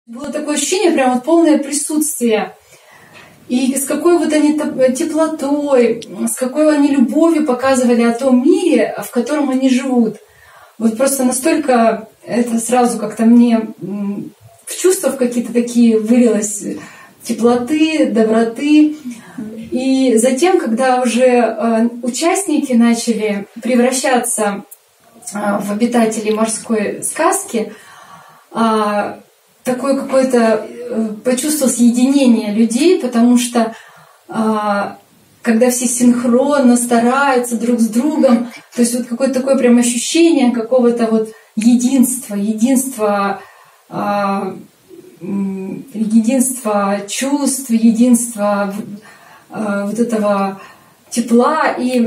Было такое ощущение, прям вот полное присутствие. И с какой вот они теплотой, с какой они любовью показывали о том мире, в котором они живут. Вот просто настолько это сразу как-то мне в чувства какие-то такие вылилось, теплоты, доброты. И затем, когда уже участники начали превращаться в обитателей морской сказки, такое какое-то почувствовалось единение людей, потому что когда все синхронно стараются друг с другом, то есть вот какое-то такое прям ощущение какого-то вот единства чувств, единства вот этого тепла. И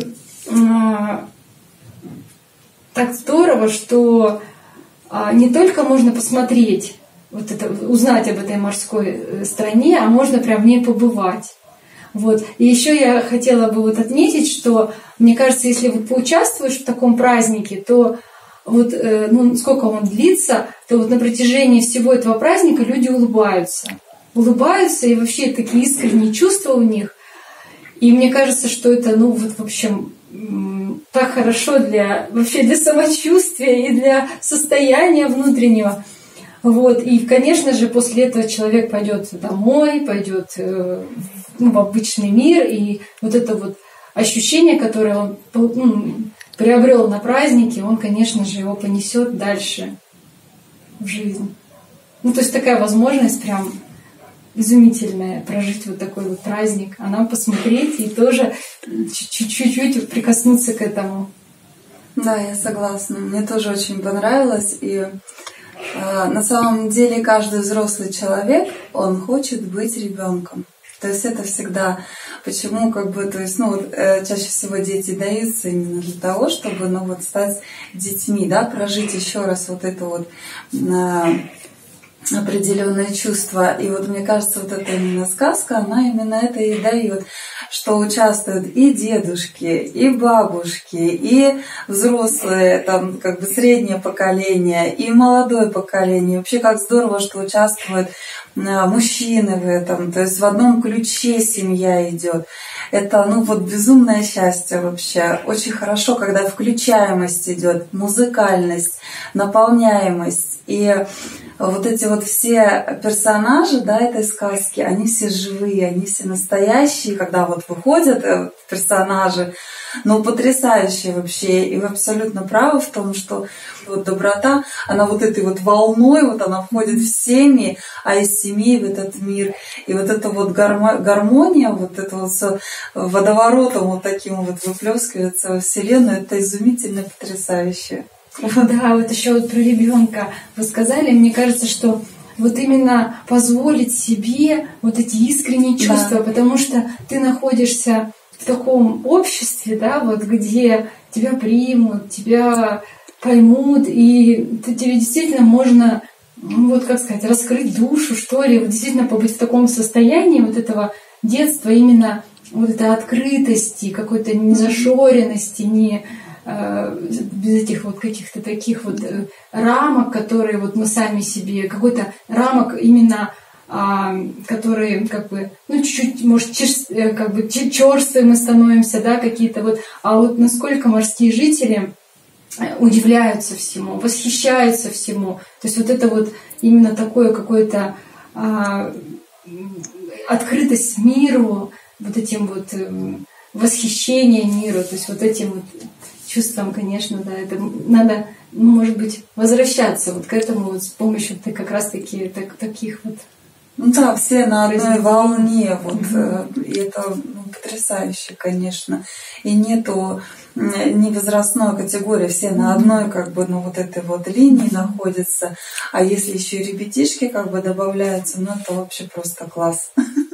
так здорово, что не только можно посмотреть, вот это, узнать об этой морской стране, а можно прям в ней побывать. Вот. И еще я хотела бы вот отметить, что мне кажется, если вот поучаствуешь в таком празднике, то вот сколько он длится, то вот на протяжении всего этого праздника люди улыбаются. Улыбаются, и вообще такие искренние чувства у них. И мне кажется, что это, в общем, так хорошо для самочувствия и для состояния внутреннего. Вот. И, конечно же, после этого человек пойдет домой, пойдет в обычный мир, и вот это вот ощущение, которое он приобрел на празднике, он, конечно же, его понесет дальше в жизнь. То есть такая возможность прям изумительная прожить вот такой вот праздник, а нам посмотреть и тоже чуть-чуть прикоснуться к этому. Да, я согласна. Мне тоже очень понравилось. И на самом деле каждый взрослый человек, он хочет быть ребенком. То есть это всегда, почему чаще всего дети даются именно для того, чтобы стать детьми, да, прожить еще раз вот это вот определенные чувства. И вот мне кажется, вот эта именно сказка, она именно это и дает, что участвуют и дедушки, и бабушки, и взрослые, среднее поколение, и молодое поколение. Вообще как здорово, что участвуют мужчины в этом, то есть в одном ключе семья идет. Это, безумное счастье вообще. Очень хорошо, когда включаемость идет, музыкальность, наполняемость. И вот эти вот все персонажи, да, этой сказки, они все живые, они все настоящие, когда вот выходят персонажи, потрясающие вообще. И вы абсолютно правы в том, что вот доброта, она вот этой вот волной, вот она входит в семьи, а из семьи в этот мир. И вот эта вот гармония, вот это вот с водоворотом вот таким вот выплескивается во Вселенную, это изумительно потрясающе. Да, вот еще вот про ребенка вы сказали, мне кажется, что вот именно позволить себе вот эти искренние чувства, да. Потому что ты находишься в таком обществе, да, вот где тебя примут, тебя поймут, и тебе действительно можно, раскрыть душу, что ли, вот действительно побыть в таком состоянии вот этого детства, именно вот этой открытости, какой-то незашоренности, без этих вот каких-то таких вот рамок, которые вот мы сами себе, какой-то рамок именно, которые чуть-чуть, может, чёрствые мы становимся, да, какие-то вот, а вот насколько морские жители удивляются всему, восхищаются всему. То есть вот это вот именно такое какое-то открытость миру, вот этим вот восхищение миру, то есть вот этим вот чувствам, конечно, да, это надо, может быть, возвращаться вот к этому вот с помощью как раз-таки таких вот. Да, все на одной волне, вот, и это потрясающе, конечно. И нету ни возрастной категории, все на одной, этой вот линии находятся. А если еще и ребятишки добавляются, это вообще просто класс.